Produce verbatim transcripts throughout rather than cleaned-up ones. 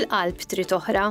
kull qalb trid oħra.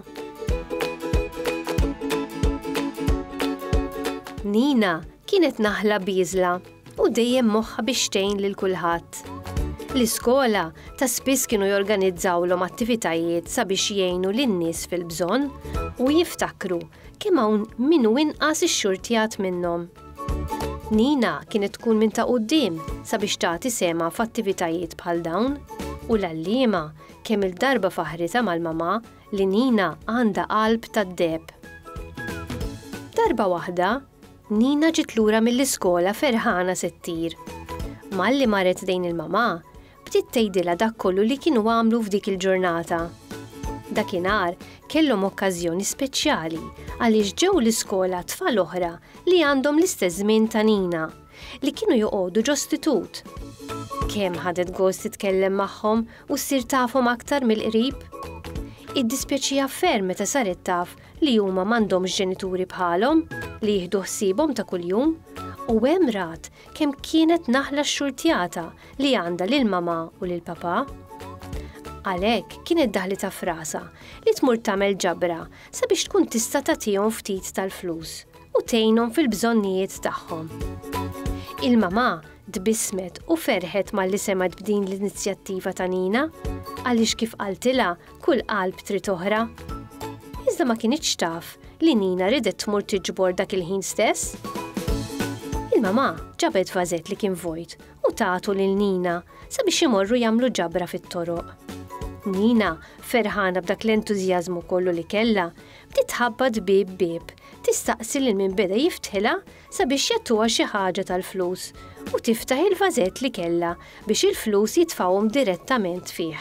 Nina kienet naħla biżla u dejjem moħħa biex tgħin lil kulħadd. L-iskola ta' spiss kienu jorganizzawlhom attivitajiet sabiex jgħinu lin-nies fil-bżonn u jiftakru kemm hawn min hu inqas ix-xurtjat minnhom. Nina kienet tkun minn ta' quddiem sabiex tagħti sema f'attivitajiet bħal dawn u l-għalliema kemm il-darba faħritha mal-mama li Nina għandha qalb tad-deheb. Darba waħda, Nina ġiet lura mill-iskola ferħana se ttir. Malli marret dejn il-mama, bdiet tgħidilha dak kollu li kienu għamlu f'dik il-ġurnata. Dakinhar kellhom okkażjoni speċjali għaliex ġew l-iskola tfal oħra li għandhom l-istess żmien ta' Nina li kienu joqogħdu ġostitut. Kemm ħadet gost titkellem magħhom u ssir tafhom aktar mill-qrib? Iddispjaċiha ferm meta saret taf li huma m'għandhomx ġenituri bħalhom li jieħdu ħsiebhom ta' kuljum u hemm rat kemm kienet naħla xxurtjata li għandha lil mama u lil papa. Għalhekk kienet daħlitha f'rasha li tmur tagħmel ġabra sabiex tkun tista' tagħtihom ftit tal-flus u tgħinhom fil-bżonnijiet tagħhom. Il-mama tbissmet u ferħet malli semat b'din l-inizjattiva ta' Nina għaliex kif qaltilha kull qalb trid oħra. Iżda ma kinitx taf li Nina ridet tmur tiġbor dak il-ħin stess. Il-mama ġabet vażett li kien vojt u tagħtu lil Nina sabiex imorru jagħmlu ġabra fit-toroq. Nina, ferħana b'dak l-entużjażmu kollu li kellha, bdiet tħabbad bieb bieb, tistaqsi lil min beda jiftħilha sabiex jagħtuha xi ħaġa tal-flus u tiftaħ il-vażett li kellha biex il-flus jitfgħuhom direttament fih.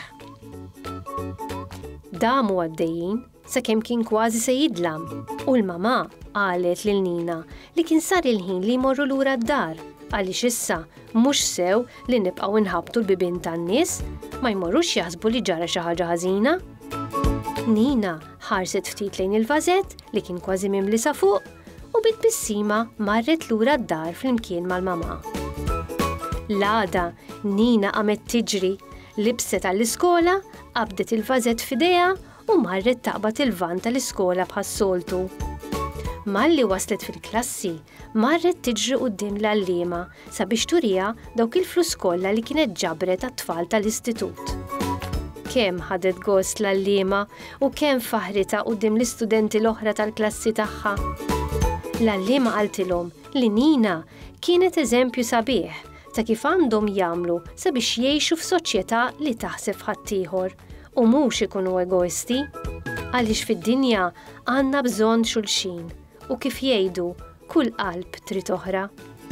Damu għaddejjin sakemm kien kważi se jidlam u l-mama qalet lil Nina li kien sar il-ħin li jmorru lura d-dar għaliex issa mhux sew li nibqgħu nħabbtu l-bibien tan-nies ma jmorrux jaħsbu li ġara xi ħaġa ħażina. Nina ħarset ftit lejn il-vażett li kien kważi mimli sa fuq u bit-bissima marret lura d-dar flimkien mal-mama. L-għada Nina qamet tiġri, libset għall-iskola, qabdet il-vażett f'idejha u marret taqbad il-van tal-iskola bħas-soltu. Malli waslet fil-klassi, marret tiġri quddiem l-għalliema sabiex turija dawk il-flus kollha li kienet ġabret għat-tfal tal-istitut. Kemm ħadet gost l-għalliema u kemm faħrita quddiem l-istudenti l-oħra tal-klassi tagħha. L-għalliema qaltilhom li Nina kienet eżempju sabiħ ta' kif għandhom jagħmlu sabiex jgħixu f'soċjetà li taħseb ħaddieħor u mhux ikunu egoisti għaliex fid-dinja għandna bżonn xulxin u kif jgħidu kull qalb trid oħra.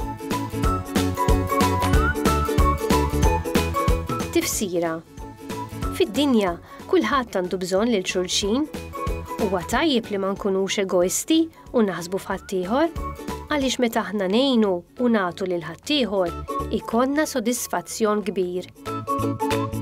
Tifsira. Fid-dinja kulħadd għandu bżonn lil xulxin huwa tajjeb li ma nkunux egoisti u naħsbu f'ħaddieħor għaliex meta aħna ngħinu u nagħtu lil ħaddieħor ikollna sodisfazzjon kbir.